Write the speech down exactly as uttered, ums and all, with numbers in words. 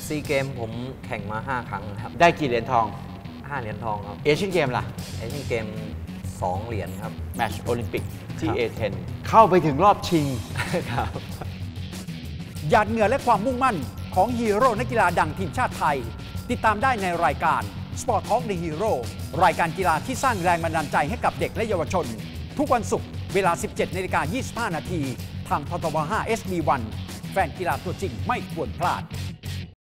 ซีเกมผมแข่งมาห้าครั้งครับได้กี่เหรียญทองห้าเหรียญทองครับเอเชียนเกมล่ะเอเชียนเกมสองเหรียญครับแมตช์โอลิมปิกที่ เอ เท็น เข้าไปถึงรอบชิงครับหยาดเหงื่อและความมุ่งมั่นของฮีโร่นักกีฬาดังทีมชาติไทยติดตามได้ในรายการ Sport Talk The Hero รายการกีฬาที่สร้างแรงบันดาลใจให้กับเด็กและเยาวชนทุกวันศุกร์เวลา สิบเจ็ดนาฬิกายี่สิบห้านาทีทางททบห้า เอส ดี วัน แฟนกีฬาตัวจริงไม่ควรพลาด